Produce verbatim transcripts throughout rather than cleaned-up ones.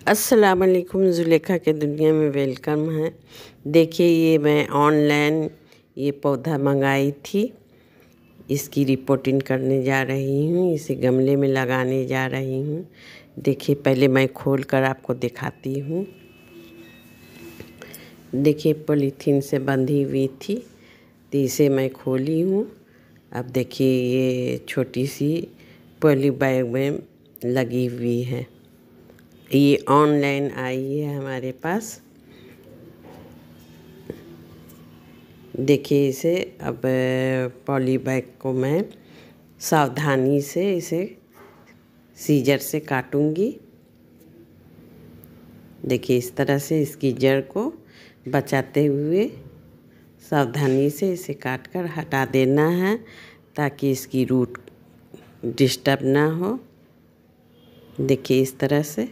अस्सलाम वालेकुम, ज़ुलेखा के दुनिया में वेलकम है। देखिए, ये मैं ऑनलाइन ये पौधा मंगाई थी, इसकी रिपोर्टिंग करने जा रही हूँ। इसे गमले में लगाने जा रही हूँ। देखिए, पहले मैं खोल कर आपको दिखाती हूँ। देखिए, पॉलीथीन से बंधी हुई थी, तो इसे मैं खोली हूँ। अब देखिए, ये छोटी सी पॉली बैग में लगी हुई है। ये ऑनलाइन आई है हमारे पास। देखिए, इसे अब पॉली बैग को मैं सावधानी से इसे सीजर से काटूंगी। देखिए, इस तरह से इसकी जड़ को बचाते हुए सावधानी से इसे काट कर हटा देना है, ताकि इसकी रूट डिस्टर्ब ना हो। देखिए, इस तरह से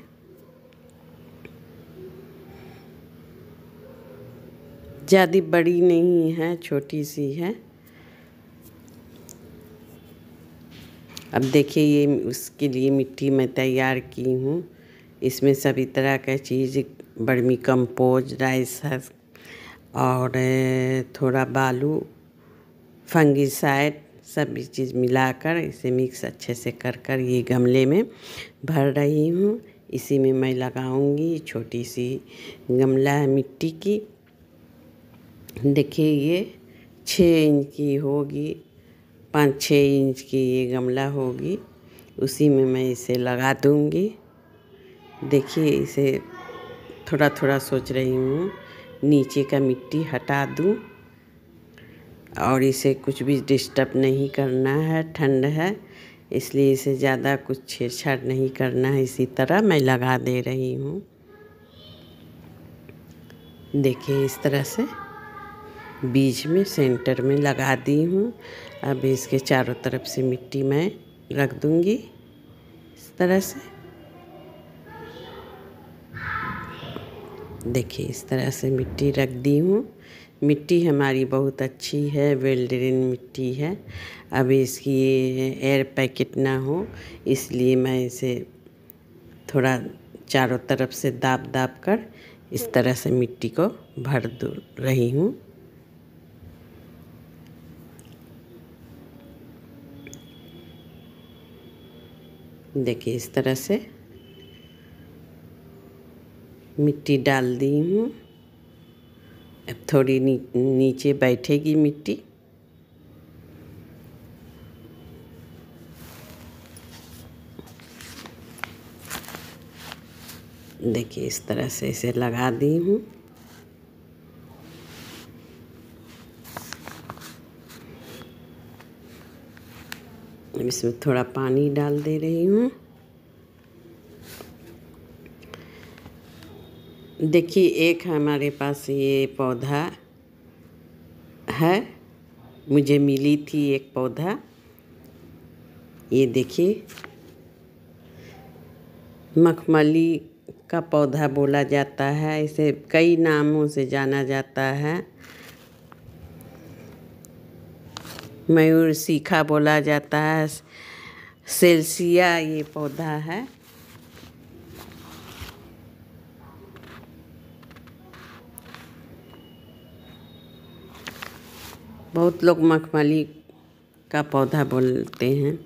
ज़्यादा बड़ी नहीं है, छोटी सी है। अब देखिए, ये उसके लिए मिट्टी मैं तैयार की हूँ। इसमें सभी तरह का चीज़, वर्मी कंपोज, राइस और थोड़ा बालू, फंगिसाइड, सभी चीज़ मिलाकर इसे मिक्स अच्छे से कर कर ये गमले में भर रही हूँ। इसी में मैं लगाऊंगी। छोटी सी गमला है मिट्टी की। देखिए, ये छः इंच की होगी, पाँच छः इंच की ये गमला होगी। उसी में मैं इसे लगा दूंगी। देखिए, इसे थोड़ा थोड़ा सोच रही हूँ नीचे का मिट्टी हटा दूँ, और इसे कुछ भी डिस्टर्ब नहीं करना है। ठंड है, इसलिए इसे ज़्यादा कुछ छेड़छाड़ नहीं करना है। इसी तरह मैं लगा दे रही हूँ। देखिए, इस तरह से बीच में सेंटर में लगा दी हूँ। अब इसके चारों तरफ से मिट्टी मैं रख दूँगी इस तरह से। देखिए, इस तरह से मिट्टी रख दी हूँ। मिट्टी हमारी बहुत अच्छी है, वेल ड्रेन मिट्टी है। अब इसकी एयर पैकेट ना हो, इसलिए मैं इसे थोड़ा चारों तरफ से दाब दाब कर इस तरह से मिट्टी को भर दू रही हूँ। देखिए, इस तरह से मिट्टी डाल दी हूँ। अब थोड़ी नी, नीचे बैठेगी मिट्टी। देखिए, इस तरह से इसे लगा दी हूँ। इसमें थोड़ा पानी डाल दे रही हूँ। देखिए, एक हमारे पास ये पौधा है, मुझे मिली थी एक पौधा। ये देखिए, मखमली का पौधा बोला जाता है। इसे कई नामों से जाना जाता है। मयूर सीखा बोला जाता है, सेल्सिया ये पौधा है। बहुत लोग मखमली का पौधा बोलते हैं।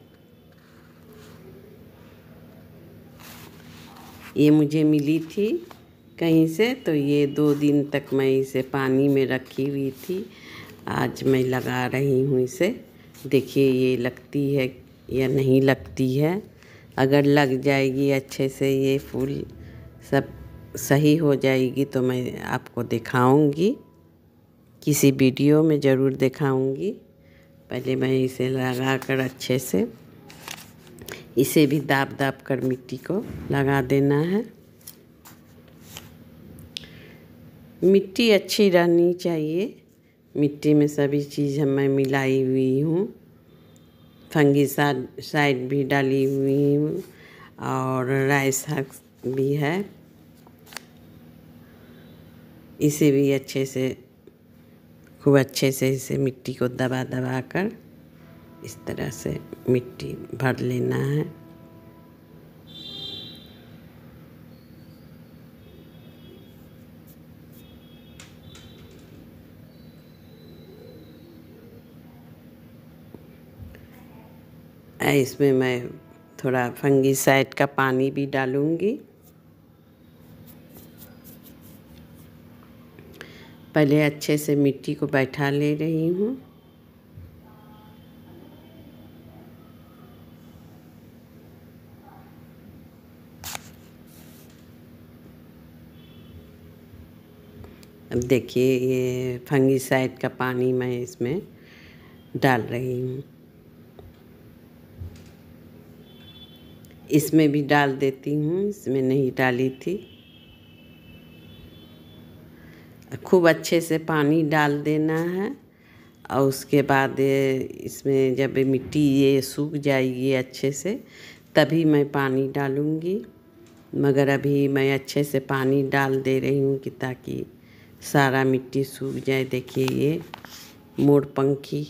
ये मुझे मिली थी कहीं से, तो ये दो दिन तक मैं इसे पानी में रखी हुई थी। आज मैं लगा रही हूँ इसे। देखिए, ये लगती है या नहीं लगती है। अगर लग जाएगी अच्छे से, ये फूल सब सही हो जाएगी, तो मैं आपको दिखाऊंगी, किसी वीडियो में ज़रूर दिखाऊंगी। पहले मैं इसे लगा कर अच्छे से इसे भी दाब दाब कर मिट्टी को लगा देना है। मिट्टी अच्छी रहनी चाहिए। मिट्टी में सभी चीज़ मैं मिलाई हुई हूँ। फंगिसाइड भी डाली हुई हूँ, और राइस भी है। इसे भी अच्छे से, खूब अच्छे से इसे मिट्टी को दबा दबा कर इस तरह से मिट्टी भर लेना है। इसमें मैं थोड़ा फंगीसाइड का पानी भी डालूंगी। पहले अच्छे से मिट्टी को बैठा ले रही हूँ। अब देखिए ये फंगीसाइड का पानी मैं इसमें डाल रही हूँ। इसमें भी डाल देती हूँ, इसमें नहीं डाली थी। खूब अच्छे से पानी डाल देना है और उसके बाद इसमें जब मिट्टी ये सूख जाएगी अच्छे से तभी मैं पानी डालूँगी। मगर अभी मैं अच्छे से पानी डाल दे रही हूँ कि ताकि सारा मिट्टी सूख जाए। देखिए ये मोरपंखी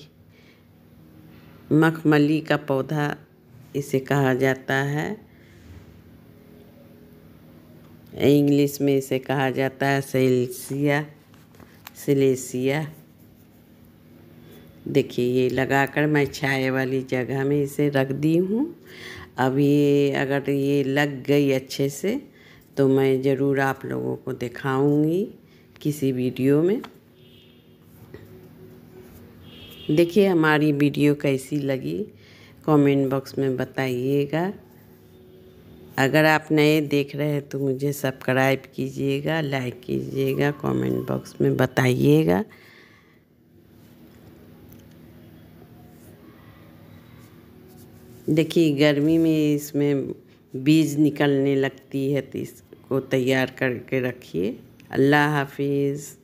मखमली का पौधा इसे कहा जाता है। इंग्लिश में इसे कहा जाता है सेलेसिया सिलेसिया। देखिए ये लगाकर मैं छाए वाली जगह में इसे रख दी हूँ। अब ये अगर ये लग गई अच्छे से तो मैं ज़रूर आप लोगों को दिखाऊंगी किसी वीडियो में। देखिए हमारी वीडियो कैसी लगी कमेंट बॉक्स में बताइएगा। अगर आप नए देख रहे हैं तो मुझे सब्सक्राइब कीजिएगा, लाइक कीजिएगा, कमेंट बॉक्स में बताइएगा। देखिए गर्मी में इसमें बीज निकलने लगती है तो इसको तैयार करके रखिए। अल्लाह हाफिज़।